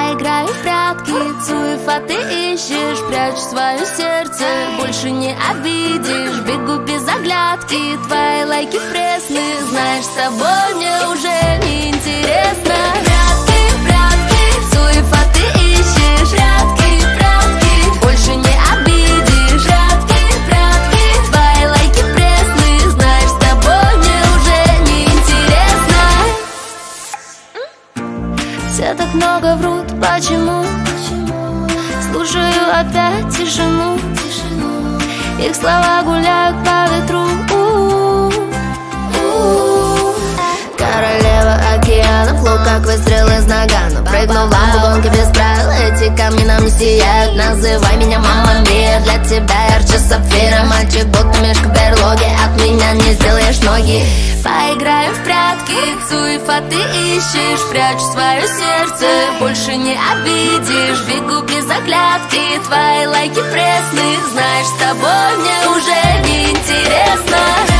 Поиграю в прятки, цуефа ты ищешь, прячь свое сердце, больше не обидишь. Бегу без оглядки, твои лайки пресны, знаешь, с тобой мне уже не интересно. Прятки, прятки, цуефа ты ищешь, прятки, прятки, больше не обидишь. Прятки, прятки, твои лайки пресны, знаешь, с тобой мне уже не интересно. Все так много врут, почему? Слушаю опять тишину, их слова гуляют по ветру. Королева океанов, лук как выстрел из нагана. Прыгнул в ламбу, гонки без правил, эти камни нам не сияют. Называй меня мама мия, для тебя ярче сапфира. Мальчик будто мишка в берлоге, от меня не сделаешь ноги. Поиграю в прятки, цуефа ты ищешь, прячь свое сердце, больше не обидишь. Бегу без оглядки, твои лайки пресны, знаешь, с тобой мне уже не интересно.